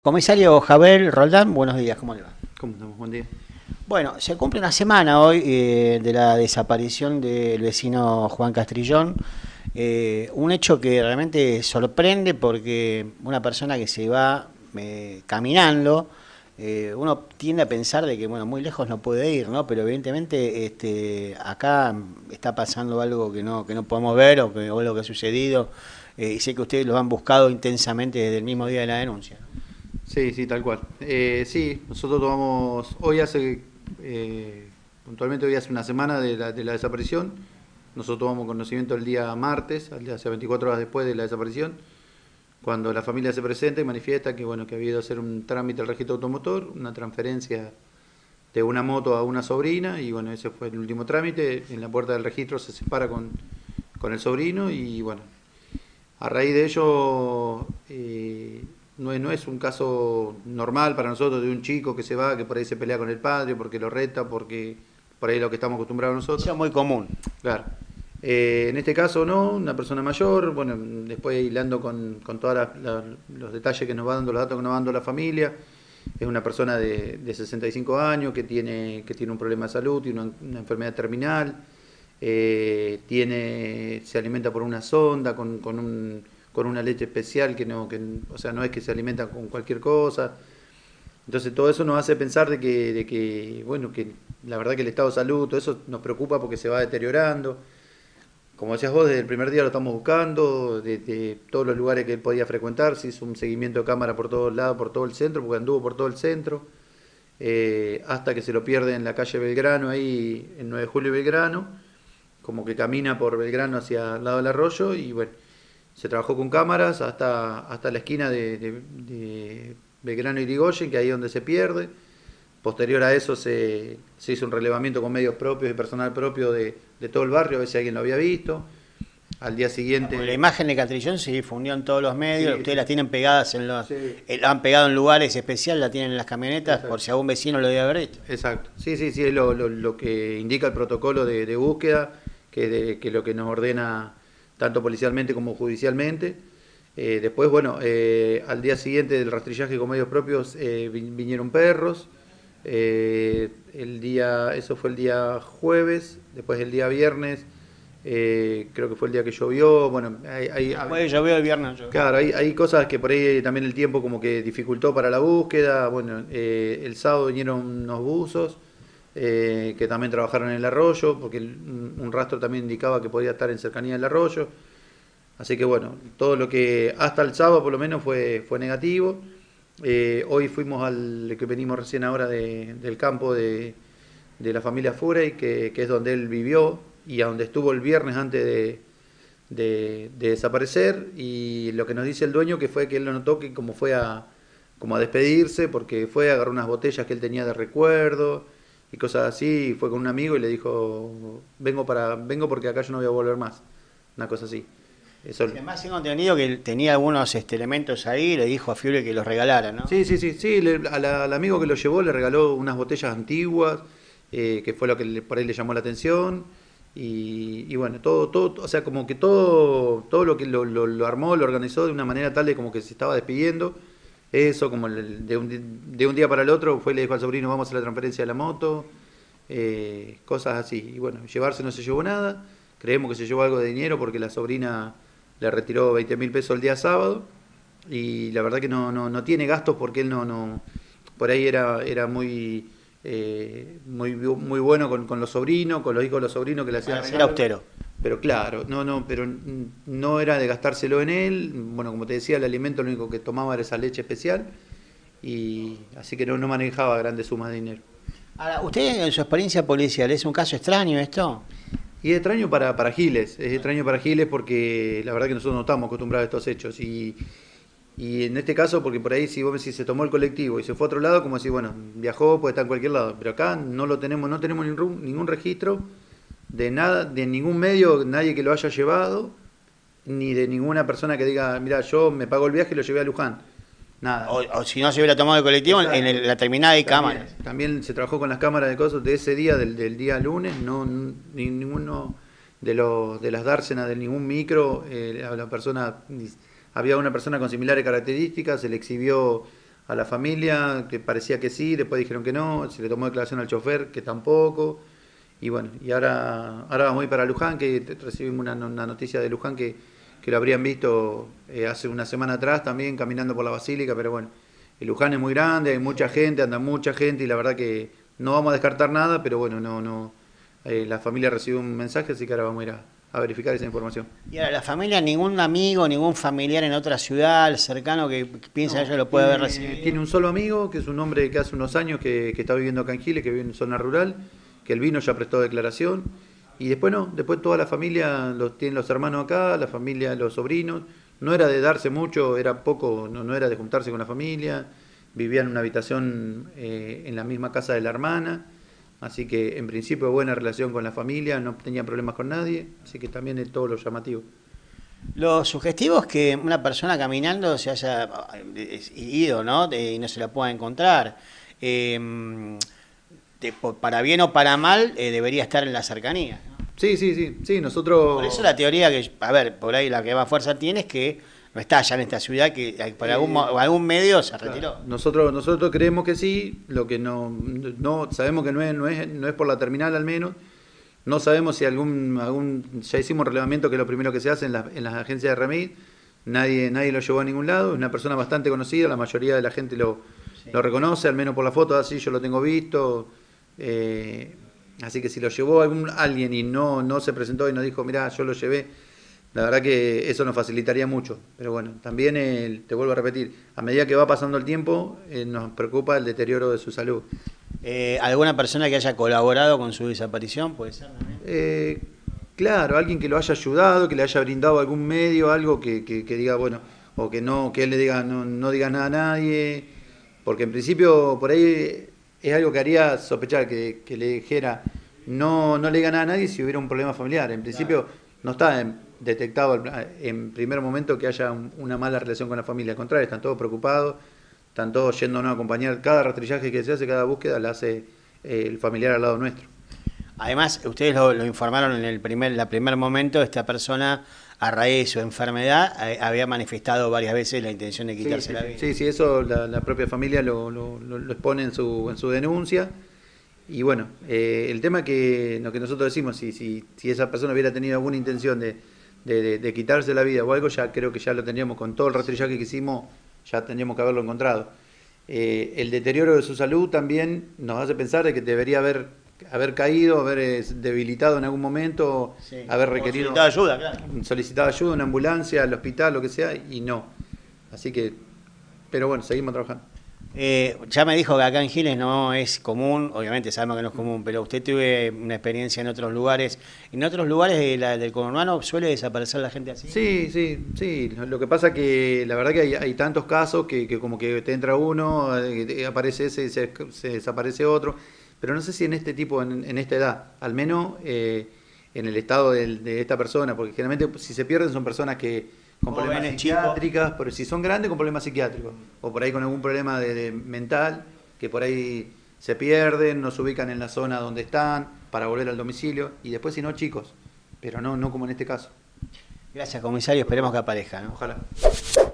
Comisario Javier Roldán, buenos días, ¿cómo le va? ¿Cómo estamos? Buen día. Bueno, se cumple una semana hoy de la desaparición del vecino Juan Castrillón, un hecho que realmente sorprende porque una persona que se va caminando, uno tiende a pensar de que bueno, muy lejos no puede ir, ¿no? Pero evidentemente acá está pasando algo que no podemos ver o lo que ha sucedido, y sé que ustedes lo han buscado intensamente desde el mismo día de la denuncia, ¿no? Sí, sí, tal cual. Sí, nosotros tomamos, puntualmente hoy hace una semana de la desaparición. Nosotros tomamos conocimiento el día martes, hace 24 horas después de la desaparición, cuando la familia se presenta y manifiesta que, bueno, que había ido a hacer un trámite al registro automotor, una transferencia de una moto a una sobrina, y bueno, ese fue el último trámite. En la puerta del registro se separa con el sobrino y bueno, a raíz de ello, no es un caso normal para nosotros de un chico que se va, que por ahí se pelea con el padre, porque lo reta, porque por ahí es lo que estamos acostumbrados Eso nosotros. es muy común. Claro. En este caso no, una persona mayor, bueno, después hilando con todos los detalles que nos va dando, los datos que nos va dando la familia, es una persona de 65 años que tiene un problema de salud, tiene una enfermedad terminal, se alimenta por una sonda con una leche especial o sea, no es que se alimenta con cualquier cosa. Entonces todo eso nos hace pensar bueno, que la verdad que el estado de salud, todo eso nos preocupa porque se va deteriorando. Como decías vos, desde el primer día lo estamos buscando, de todos los lugares que él podía frecuentar, se hizo un seguimiento de cámara por todos lados, por todo el centro, porque anduvo por todo el centro, hasta que se lo pierde en la calle Belgrano, ahí en 9 de Julio y Belgrano, como que camina por Belgrano hacia el lado del arroyo, y bueno, se trabajó con cámaras hasta la esquina de Belgrano y Irigoyen, que ahí es donde se pierde. Posterior a eso se hizo un relevamiento con medios propios y personal propio de todo el barrio, a ver si alguien lo había visto. Al día Porque la siguiente, imagen de Castrillón se difundió en todos los medios, sí, ustedes sí, las tienen pegadas sí, la han pegado en lugares especiales, la tienen en las camionetas, por exacto, si algún vecino lo debe haber visto. exacto. Sí, sí, sí, es lo que indica el protocolo de búsqueda, que lo que nos ordena tanto policialmente como judicialmente. Después, bueno, al día siguiente del rastrillaje con medios propios vinieron perros. Eso fue el día jueves, después el día viernes, creo que fue el día que llovió. Bueno, Después llovió el viernes, llovió. claro, hay cosas que por ahí también el tiempo como que dificultó para la búsqueda. Bueno, el sábado vinieron unos buzos que también trabajaron en el arroyo, porque un rastro también indicaba que podía estar en cercanía del arroyo. Así que bueno, todo lo que hasta el sábado por lo menos fue negativo. Hoy fuimos al que venimos recién ahora del campo de la familia Furey, que es donde él vivió y a donde estuvo el viernes antes de desaparecer. Y lo que nos dice el dueño que fue que él lo notó que como a despedirse, porque fue a agarrar unas botellas que él tenía de recuerdo y cosas así, y fue con un amigo y le dijo, vengo porque acá yo no voy a volver más, una cosa así. Eso, Además tengo entendido que tenía algunos elementos ahí y le dijo a Fiore que los regalara, ¿no? sí, sí, sí, sí, al amigo que lo llevó le regaló unas botellas antiguas, que fue lo que por ahí le llamó la atención. Y bueno, todo, o sea, como que todo lo que lo armó, lo organizó de una manera tal de como que se estaba despidiendo. Eso, como de un día para el otro, fue y le dijo al sobrino, vamos a hacer la transferencia de la moto, cosas así. Y bueno, llevarse no se llevó nada, creemos que se llevó algo de dinero porque la sobrina le retiró 20.000 pesos el día sábado, y la verdad que no tiene gastos porque él por ahí era muy bueno con los sobrinos, con los hijos de los sobrinos que le hacían Para ser regalos. austero. Pero claro, pero no era de gastárselo en él. Bueno, como te decía, el alimento lo único que tomaba era esa leche especial, y así que no manejaba grandes sumas de dinero. Ahora, usted en su experiencia policial, ¿es un caso extraño esto? Y es extraño para Giles, es extraño para Giles porque la verdad que nosotros no estamos acostumbrados a estos hechos. Y en este caso, porque por ahí si vos me decís se tomó el colectivo y se fue a otro lado, como si, bueno, viajó, puede estar en cualquier lado. Pero acá no tenemos ningún registro de nada, de ningún medio, nadie que lo haya llevado, ni de ninguna persona que diga, mira, yo me pago el viaje y lo llevé a Luján. Nada. O si no se hubiera tomado el colectivo, en Exacto. la terminal hay También, cámaras. también se trabajó con las cámaras de cosas de ese día, del día lunes, ninguno de las dársenas de ningún micro, a la persona, había una persona con similares características, se le exhibió a la familia, que parecía que sí, después dijeron que no, se le tomó declaración al chofer, que tampoco. Y bueno, y ahora vamos a ir para Luján, que recibimos una noticia de Luján que lo habrían visto hace una semana atrás también caminando por la Basílica, pero bueno, el Luján es muy grande, hay mucha gente, anda mucha gente y la verdad que no vamos a descartar nada, pero bueno, la familia recibió un mensaje, así que ahora vamos a ir a verificar esa información. Y ahora, la familia, ningún amigo, ningún familiar en otra ciudad cercano que piensa que ello lo puede haber recibido. Tiene un solo amigo, que es un hombre que hace unos años que está viviendo acá en Giles, que vive en zona rural, que él vino, ya prestó declaración, y después no, después toda la familia, tienen los hermanos acá, la familia, los sobrinos, no era de darse mucho, era poco, no era de juntarse con la familia, vivían en una habitación en la misma casa de la hermana, así que en principio buena relación con la familia, no tenían problemas con nadie, así que también es todo lo llamativo. Lo sugestivo es que una persona caminando se haya ido, ¿no? Y no se la pueda encontrar. Para bien o para mal, debería estar en la cercanía, ¿no? Sí, nosotros... Por eso la teoría que, a ver, por ahí la que más fuerza tiene es que no está allá en esta ciudad, que por algún medio se retiró. Nosotros creemos que sí, lo que no sabemos que no es por la terminal al menos. No sabemos si ya hicimos relevamiento, que es lo primero que se hace en las agencias de Remit. Nadie lo llevó a ningún lado, es una persona bastante conocida, la mayoría de la gente lo reconoce, al menos por la foto, así yo lo tengo visto. Así que si lo llevó alguien y no se presentó y nos dijo, mirá, yo lo llevé, la verdad que eso nos facilitaría mucho. Pero bueno, también te vuelvo a repetir, a medida que va pasando el tiempo, nos preocupa el deterioro de su salud. ¿Alguna persona que haya colaborado con su desaparición puede ser también? Claro, alguien que lo haya ayudado, que le haya brindado algún medio, algo que diga, bueno, o que él le diga, no digas nada a nadie, porque en principio por ahí es algo que haría sospechar, que le dijera, no le diga nada a nadie si hubiera un problema familiar. En principio no está detectado en primer momento que haya una mala relación con la familia, al contrario, están todos preocupados, están todos yéndonos a acompañar, cada rastrillaje que se hace, cada búsqueda la hace el familiar al lado nuestro. Además, ustedes lo informaron en el primer momento, esta persona, a raíz de su enfermedad, había manifestado varias veces la intención de quitarse la vida. Sí, eso la propia familia lo expone en su denuncia. Y bueno, el tema que lo que nosotros decimos, si esa persona hubiera tenido alguna intención de quitarse la vida o algo, ya creo que ya lo tendríamos, con todo el rastrillaje que hicimos, ya tendríamos que haberlo encontrado. El deterioro de su salud también nos hace pensar de que debería haber caído, haber debilitado en algún momento, Sí. haber requerido solicitado ayuda, una ambulancia, al hospital, lo que sea, y no. Así que, pero bueno, seguimos trabajando. Ya me dijo que acá en Giles no es común, obviamente sabemos que no es común, pero usted tuve una experiencia en otros lugares. ¿En otros lugares del conurbano suele desaparecer la gente así? Sí. Lo que pasa que la verdad que hay tantos casos que como que te entra uno, aparece ese y se desaparece otro. Pero no sé si en este tipo, en esta edad, al menos en el estado de esta persona, porque generalmente si se pierden son personas que con problemas psiquiátricas, pero si son grandes con problemas psiquiátricos, o por ahí con algún problema de mental, que por ahí se pierden, no se ubican en la zona donde están para volver al domicilio, y después si no chicos, pero no como en este caso. Gracias, comisario, esperemos que aparezca, ¿no? Ojalá.